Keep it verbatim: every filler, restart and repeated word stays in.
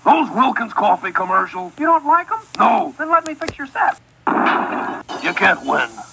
Those Wilkins coffee commercials. You don't like them? No. Then let me fix your set. You can't win.